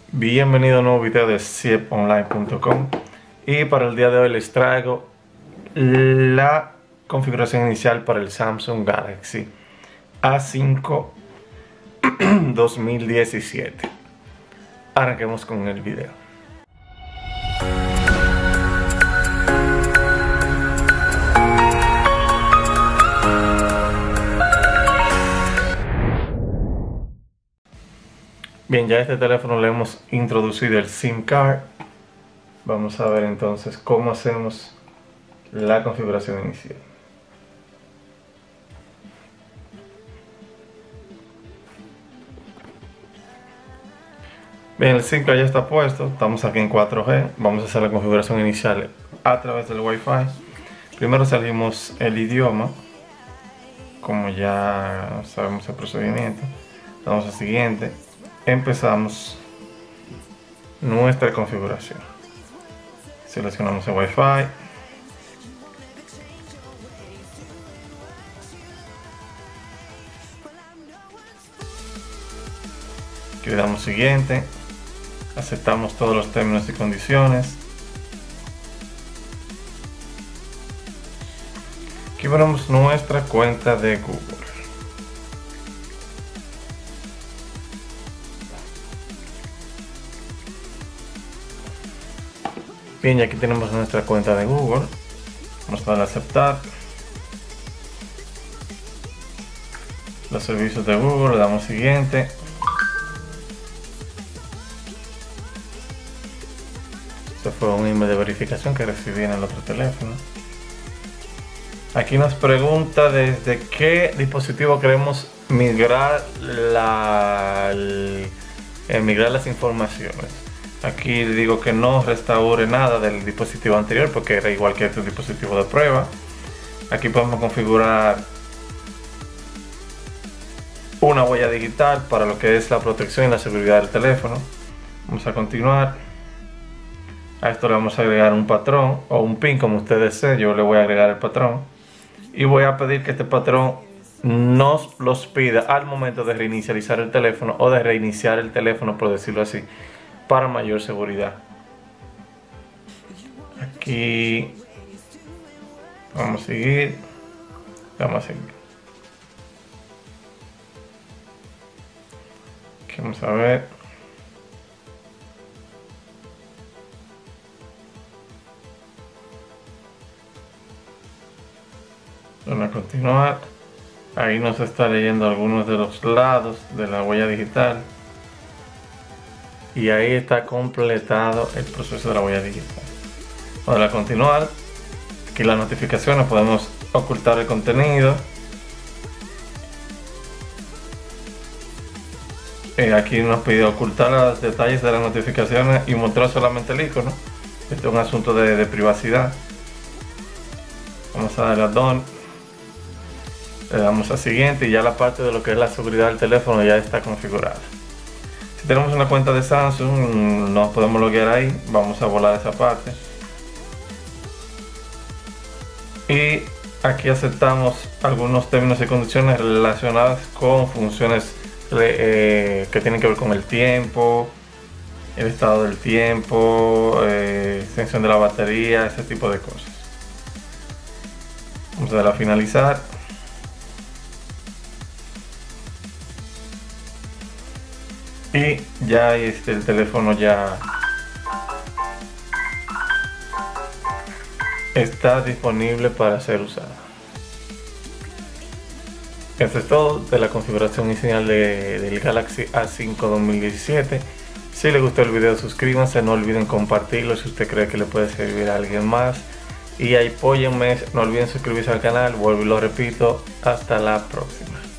Bienvenido a un nuevo video de sieponline.com y para el día de hoy les traigo la configuración inicial para el Samsung Galaxy A5 2017. Arranquemos con el video. Bien, ya a este teléfono le hemos introducido el SIM card. Vamos a ver entonces cómo hacemos la configuración inicial. Bien, el SIM card ya está puesto. Estamos aquí en 4G. Vamos a hacer la configuración inicial a través del Wi-Fi. Primero salimos el idioma, como ya sabemos el procedimiento. Damos a siguiente. Empezamos nuestra configuración. Seleccionamos el Wi-Fi. Le damos siguiente. Aceptamos todos los términos y condiciones. Aquí ponemos nuestra cuenta de Google. Bien, y aquí tenemos nuestra cuenta de Google. Vamos a darle a aceptar. Los servicios de Google, le damos siguiente. Este fue un email de verificación que recibí en el otro teléfono. Aquí nos pregunta desde qué dispositivo queremos migrar las informaciones. Aquí digo que no restaure nada del dispositivo anterior porque era igual que este dispositivo de prueba. Aquí podemos configurar una huella digital para lo que es la protección y la seguridad del teléfono. Vamos a continuar. A esto le vamos a agregar un patrón o un pin como usted desee. Yo le voy a agregar el patrón y voy a pedir que este patrón nos los pida al momento de reinicializar el teléfono o de reiniciar el teléfono, por decirlo así, para mayor seguridad. Aquí vamos a seguir. Vamos a seguir. Aquí vamos a ver. Vamos a continuar. Ahí nos está leyendo algunos de los lados de la huella digital. Y ahí está completado el proceso de la huella digital. Vamos a continuar. Aquí las notificaciones, podemos ocultar el contenido. Aquí nos pide ocultar los detalles de las notificaciones y mostrar solamente el icono. Este es un asunto de privacidad. Vamos a darle a Done. Le damos a siguiente y ya la parte de lo que es la seguridad del teléfono ya está configurada. Si tenemos una cuenta de Samsung, nos podemos loguear ahí. Vamos a volar esa parte. Y aquí aceptamos algunos términos y condiciones relacionadas con funciones que tienen que ver con el tiempo, el estado del tiempo, extensión de la batería, ese tipo de cosas. Vamos a darle a finalizar. Y ya el teléfono ya está disponible para ser usado. Esto es todo de la configuración inicial del Galaxy A5 2017. Si les gustó el video, suscríbanse, no olviden compartirlo si usted cree que le puede servir a alguien más. Y apóyenme, no olviden suscribirse al canal, vuelvo y lo repito, hasta la próxima.